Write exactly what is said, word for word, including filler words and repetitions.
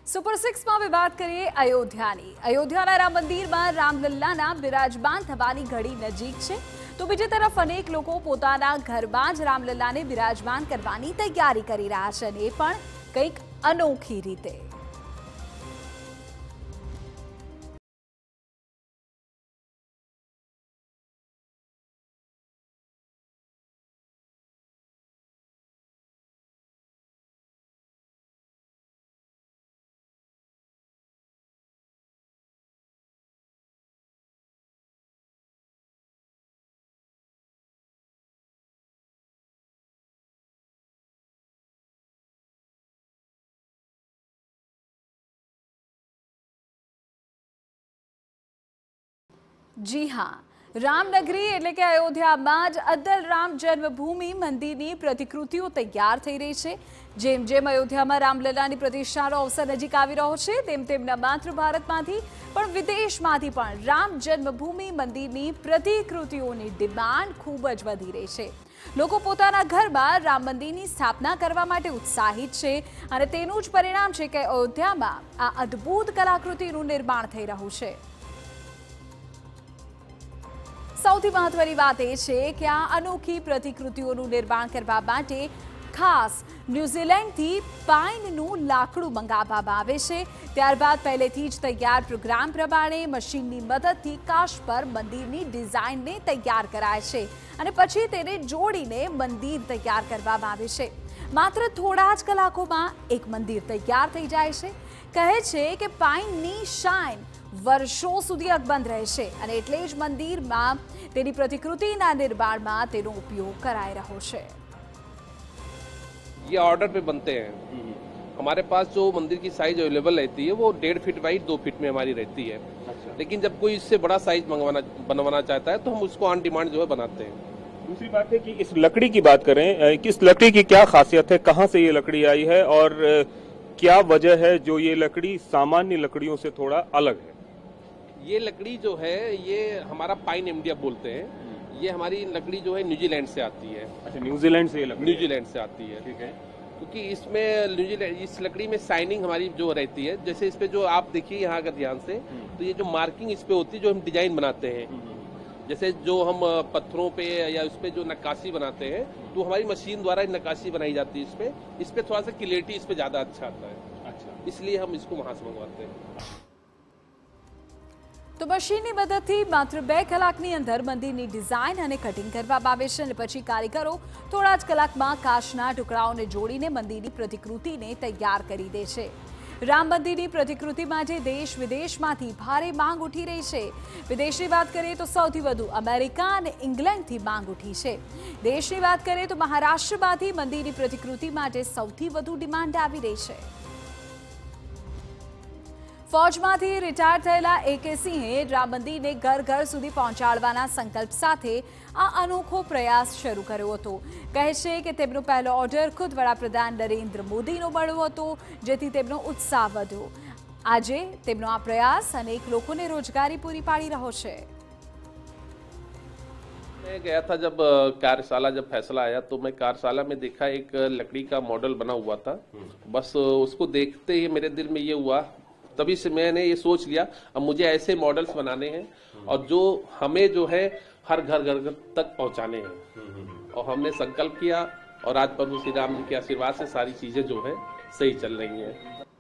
Super સિક્સમાં હવે વાત કરીએ અયોધ્યાની અયોધ્યાના રામ મંદિરમાં રામલલ્લાના બિરાજમાન થવાની ઘડી નજીક છે તો બીજી તરફ અનેક લોકો પોતાના ઘરમાં જ રામલલ્લાને બિરાજમાન કરવાની તૈયારી કરી રહ્યા છે અને એ પણ કંઈક અનોખી રીતે। जी हाँ, रामनगरी એટલે કે અયોધ્યામાં જ અદ્દલ રામ જન્મભૂમિ મંદિરની પ્રતિકૃતિઓ તૈયાર થઈ રહી છે। જેમ જેમ અયોધ્યામાં રામલલ્લાની પ્રતિષ્ઠાનો અવસર નજીક આવી રહ્યો છે તેમ તેમ ન માત્ર ભારતમાંથી પણ વિદેશમાંથી પણ રામ જન્મભૂમિ મંદિરની પ્રતિકૃતિઓની ડિમાન્ડ ખૂબ જ વધી રહી છે। લોકો પોતાના ઘરમાં રામ મંદિરની સ્થાપના કરવા માટે ઉત્સાહિત છે અને તેનું જ પરિણામ છે કે અયોધ્યામાં આ અદ્ભુત કલાકૃતિનું નિર્માણ થઈ રહ્યું છે। સૌથી મહત્વની વાત એ છે કે આ અનોખી પ્રતિકૃતિઓનું નિર્માણ કરવા માટે ખાસ ન્યૂઝીલેન્ડથી પાઇનનું લાકડું મંગાવવામાં આવે છે। ત્યારબાદ પહેલેથી જ તૈયાર પ્રોગ્રામ પ્રમાણે મશીનની મદદથી કાચ પર મંદિરની ડિઝાઇનને તૈયાર કરાય છે અને પછી તેને જોડીને મંદિર તૈયાર કરવામાં આવે છે। માત્ર થોડા જ કલાકોમાં એક મંદિર તૈયાર થઈ જાય છે। કહે છે કે પાઇનની શાઇન વર્ષો સુધી અકબંધ રહેશે અને એટલે જ મંદિરમાં તેની પ્રતિકૃતિના નિર્માણમાં તેનો ઉપયોગ કરાઈ રહ્યો છે। ये ऑर्डर पे बनते हैं। हमारे पास जो मंदिर की साइज अवेलेबल रहती है वो डेढ़ फीट बाई दो फीट में हमारी रहती है। अच्छा। लेकिन जब कोई इससे बड़ा साइज मंगवाना बनवाना चाहता है तो हम उसको ऑन डिमांड जो है बनाते हैं। दूसरी बात है कि इस लकड़ी की बात करें कि इस लकड़ी की क्या खासियत है, कहाँ से ये लकड़ी आई है और क्या वजह है जो ये लकड़ी सामान्य लकड़ियों से थोड़ा अलग है? ये लकड़ी जो है ये हमारा पाइन एमडिया बोलते हैं। ये हमारी लकड़ी जो है न्यूजीलैंड से आती है। अच्छा, न्यूजीलैंड से ये लकड़ी न्यूजीलैंड से आती है। ठीक है। क्योंकि इसमें न्यूजीलैंड इस लकड़ी में शाइनिंग हमारी जो रहती है, जैसे इस पे जो आप देखिए यहाँ का ध्यान से तो ये जो मार्किंग इस पे होती है जो हम डिजाइन बनाते हैं, जैसे जो हम पत्थरों पे या उस पे जो नक्काशी बनाते हैं तो हमारी मशीन द्वारा नक्काशी बनाई जाती है। इस पे इस पे थोड़ा सा क्लियरिटी इस पे ज्यादा अच्छा आता है। अच्छा, इसलिए हम इसको वहां से मंगवाते हैं। तो मशीनની મદદથી માત્ર બે કલાકની અંદર મંદિરની ડિઝાઇન અને કટિંગ કરવામાં આવે છે અને પછી કારીગરો થોડા જ કલાકમાં કાચના ટુકડાઓને જોડીને મંદિરની પ્રતિકૃતિને તૈયાર કરી દે છે। રામ મંદિરની પ્રતિકૃતિ માટે દેશ વિદેશમાંથી ભારે માંગ ઉઠી રહી છે। વિદેશની વાત કરીએ તો સૌથી વધુ અમેરિકા અને ઇંગ્લેન્ડથી માંગ ઉઠી છે। દેશની વાત કરીએ તો મહારાષ્ટ્રમાંથી મંદિરની પ્રતિકૃતિ માટે સૌથી વધુ ડિમાન્ડ આવી રહી છે। ફૌજમાંથી રિટાયર થયેલા એકે સિંહે રામ મંદિરને ઘર ઘર સુધી પહોંચાડવાના સંકલ્પ સાથે આ અનોખો પ્રયાસ શરૂ કર્યો હતો। કહે છે કે તેમનો પહેલો ઓર્ડર ખુદ વડાપ્રધાન નરેન્દ્ર મોદીનો મળ્યો હતો જેથી તેમનો ઉત્સાહ વધ્યો। આજે તેમનો આ પ્રયાસ અનેક લોકોને રોજગારી પૂરી પાડી રહ્યો છે। मैं गया था जब कार्यशाला जब फैसला आया तो मैं कार्यशाला में देखा एक लकड़ी का मॉडल बना हुआ था। बस उसको देखते ही मेरे दिल में ये हुआ, तभी से मैंने ये सोच लिया अब मुझे ऐसे मॉडल्स बनाने हैं और जो हमें जो है हर घर घर तक पहुंचाने हैं। और हमने संकल्प किया और आज प्रभु श्री राम जी के आशीर्वाद से सारी चीजें जो है सही चल रही हैं।